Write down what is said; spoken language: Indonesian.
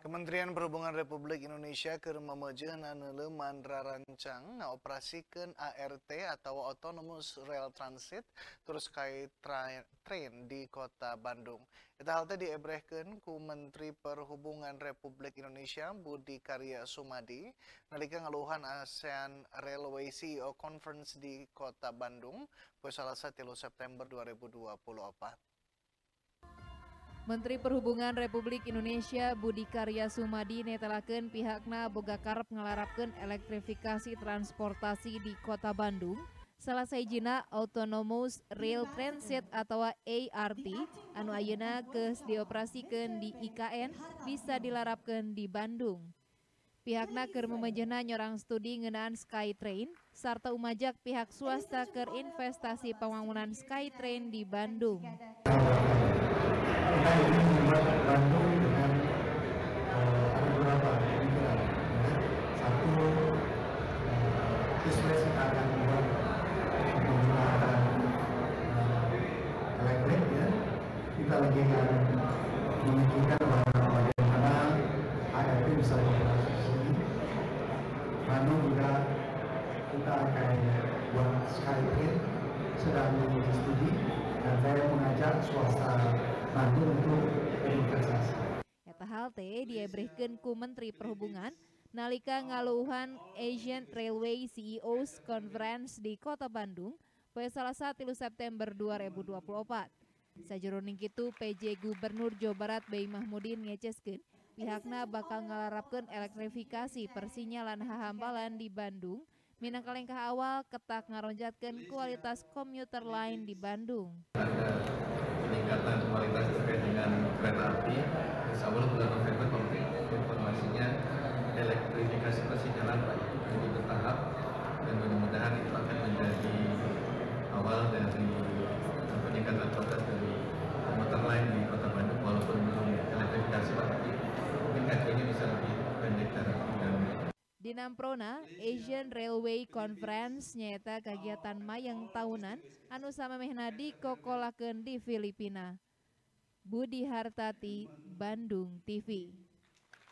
Kementerian Perhubungan Republik Indonesia keur mameujeun neuleuman rarancang ngaoperasikeun ART atau Autonomous Rail Transit terus kai train di Kota Bandung. Eta hal teh diebrehkeun ku Menteri Perhubungan Republik Indonesia Budi Karya Sumadi nalika ngaluhan ASEAN Railway CEO Conference di Kota Bandung poe Salasa 3 September 2024. Menteri Perhubungan Republik Indonesia Budi Karya Sumadi netelakeun pihakna boga karep ngalarapkeun elektrifikasi transportasi di Kota Bandung. Salah sahijina Autonomous Rail Transit atau ART anu ayeuna geus dioperasikeun di IKN bisa dilarapkeun di Bandung. Pihakna keur memejena nyorang studi ngeunaan SkyTrain sarta umajak pihak swasta keur investasi pembangunan SkyTrain di Bandung. Kita ingin membuat Bandung dengan ada beberapa pemikiran. Satu, display kita akan membuat menggunakan elektrik ya. Kita lagi akan memikirkan bagaimana ART bisa beroperasi di sini. Bandung juga kita akan buat SkyTrain sedang studi dan saya mengajak swasta Bandung untuk berinvestasi. Eta hal teh diebrehkeun ku Menteri Perhubungan nalika ngaluhan Asian Railway CEOs Conference di Kota Bandung poe Salasa 3 September 2024. Sajeroning kitu PJ Gubernur Jawa Barat Bey Mahmudin ngeceskeun pihakna bakal ngalarapkeun elektrifikasi persinyalan hahambalan di Bandung minangka langkah awal ketak ngaronjatkeun kualitas komuter lain di Bandung. Peningkatan kualitas terkait dengan kereta api, insya Allah bulan November informasinya elektrifikasi persinyalan jadi bertahap dan mudah-mudahan itu akan menjadi awal dari peningkatan kualitas dari komuter lain di Kota Bandung walaupun belum elektrifikasi tapi mungkin kajiannya bisa lebih pendek dan Di Namprona, Asian Railway Conference nyaeta kagiatan mayang tahunan anu samemehna dikokolakeun di Filipina. Budi Hartati, Bandung TV.